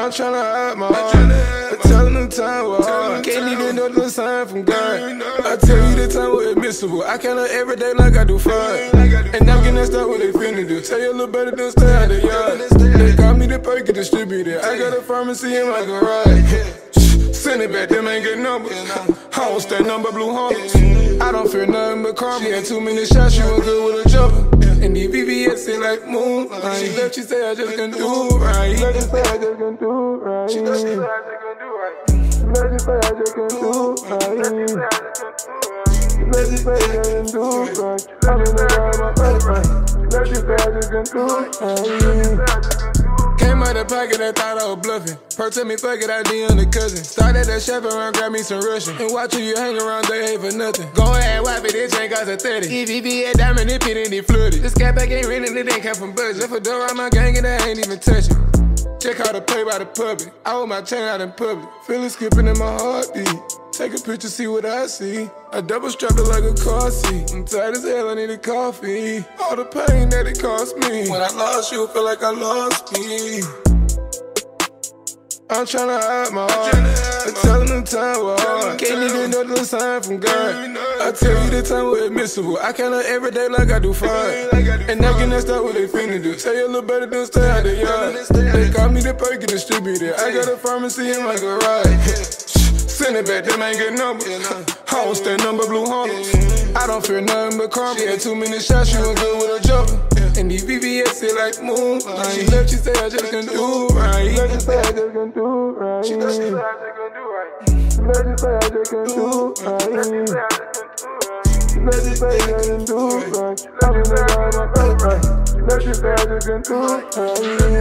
I'm tryna hide my heart. I tell them the time was hard. Can't even know the sign from God. I tell you the time was admissible. I count up every day like I do fraud. And I'm getting stuck what they finna do. Tell you a little better than stay out the yard. They call me the perky distributor. I got a pharmacy in my garage. Send it back, them ain't get numbers. I don't stand number blue hunters. I don't fear nothing but karma. She had too many shots, she was good with a jumper. And these VVS sit like moonlight. She left, she say I just can do right. She left, she say I just can do right. She left, she say I just can do right. She left, she say I just can do right. She left, she say I just can do right. I'm in the ride, my right. She left, she say I just can do right. Came out the pocket, I thought I was bluffing. Her tell me fuck it, I D on the cousin. Started that chef around, grab me some Russian. And watch who you hang around, they ain't for nothing. Go ahead, wipe it, this ain't cost a 30. EVV at diamond, it pit and it flooded. This cat back ain't renting, it ain't come from budget. Left a door on my gang and I ain't even touch it. Check how to play by the public. I hold my chain out in public. Feel it skipping in my heartbeat. Take a picture, see what I see. I double strapped it like a car seat. I'm tired as hell, I need a coffee. All the pain that it cost me. When I lost you, feel like I lost me. I'm tryna hide my heart. I tell them the time was hard. Can't even know the sign from God. I tell you the time was admissible. I count up every day like I do fraud. And I'm getting stuck what they finna do. Tell you a little better than stay out the yard. They call me the perky distributor. I got a pharmacy in my garage. Send it back, them ain't get numbers. I don't stand number blue hunters. I don't fear nothing but karma. She had too many shots, she was good with a jumper. And these VVS sit like moonlight. She left, she say I just can do right. She left, she say I just can do right. She left, she say I just can do right. She left, she say I just can do right. She left, she say I just can do right. I'm in the ride, my right. She left, she say I just can do right.